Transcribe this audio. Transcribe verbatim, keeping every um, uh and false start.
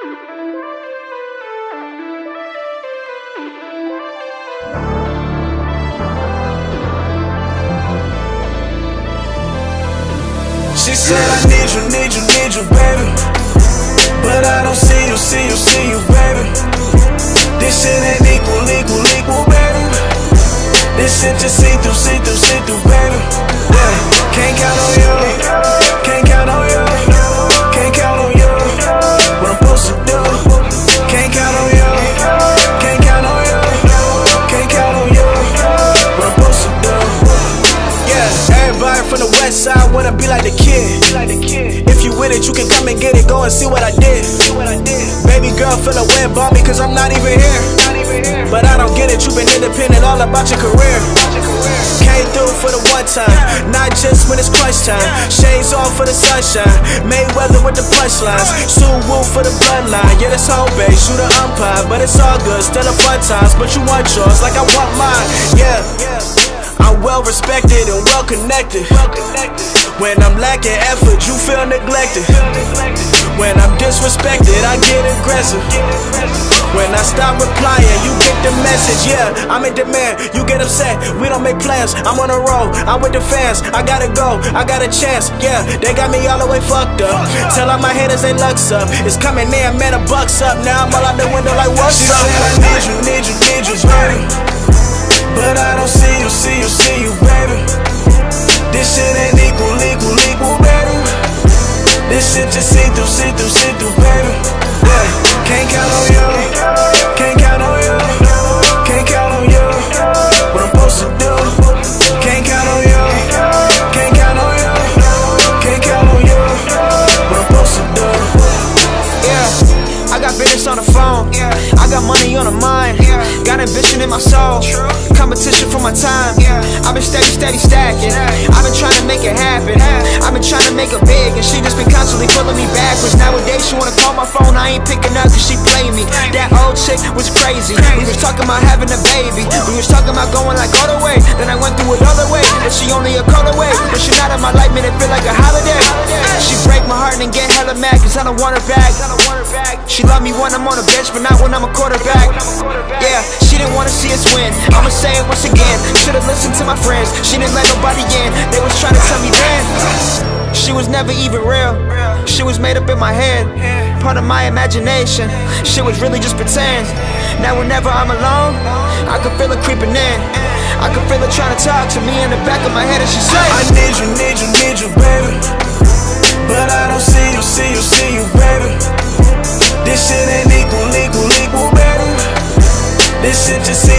She said I need you, need you, need you, baby, but I don't see you, see you, see you, baby. This shit ain't equal, equal, equal, baby. This shit just see through, see through, see through, baby. Yeah, can't count on you, can't count on you, can't count on you. What I'm supposed to do, can't count on you, can't count on you, can't count on you. What I'm supposed to do. Yeah, everybody from the west side wanna be like the kid. If you with it, you can come and get it. Go and see what I did. Baby girl feelin' wet about me cause I'm not even here. But I don't get it, you been independent all about your career. Came through for the one time, not just when it's crunch time. Shades on for the sunshine, Mayweather with the punchlines. Sue Woo for the bloodline, yeah that's home base. You the umpire, but it's all good, still a fun times. But you want yours like I want mine, yeah. I'm well respected and well connected. When I'm lacking effort, you feel neglected. When I'm disrespected, I get aggressive. When I stop replying, you get the message. Yeah, I'm in demand, you get upset. We don't make plans, I'm on a roll, I'm with the fans. I gotta go, I got a chance. Yeah, they got me all the way fucked up. Tell all my haters they lucks up. It's coming in, man, a buck's up. Now I'm all out the window like what's up? She said I need you, need you, need you, baby, but I don't see you, see you, see you, baby. This shit ain't equal, equal, equal, baby. This shit just see through, see through, see through, baby. Yeah, can't count on you, can't count on you, can't count on you. What I'm supposed to do, can't count on you, can't count on you, can't count on you. What I'm supposed to do. Yeah, I got business on the phone, I got money on the mind, got ambition in my soul, competition for my time. I've been steady, steady stacking, I've been trying to make it happen, I've been trying to make it big, and she just been constantly pulling me backwards. Nowadays she wanna call my phone, I ain't picking up cause she play me. That old chick was crazy, we was talking about having a baby, we was talking about going like all the way, then I went through it all the way, and she only a color away. When she not in my life, man, it feel like a holiday. She break my heart and get hella mad cause I don't want her back. She love me when I'm on the bench, but not when I'm a quarterback. Yeah, she didn't wanna see us win, I'ma say it once again. Should've listened to my friends, she didn't let nobody in. They was trying to tell me then she was never even real, she was made up in my head, part of my imagination. Shit was really just pretend. Now whenever I'm alone, I can feel it creeping in, I can feel it trying to talk to me in the back of my head. And she said I need you, need you, need you, baby, but I don't see you, see you, see you, baby. This shit ain't equal, equal, equal, baby. This shit just